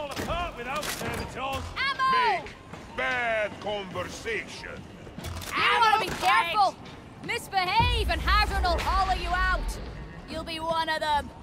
fall apart without servitors. Ammo! Make bad conversation. You want to be careful! Misbehave and Hadron will hollow you out! You'll be one of them.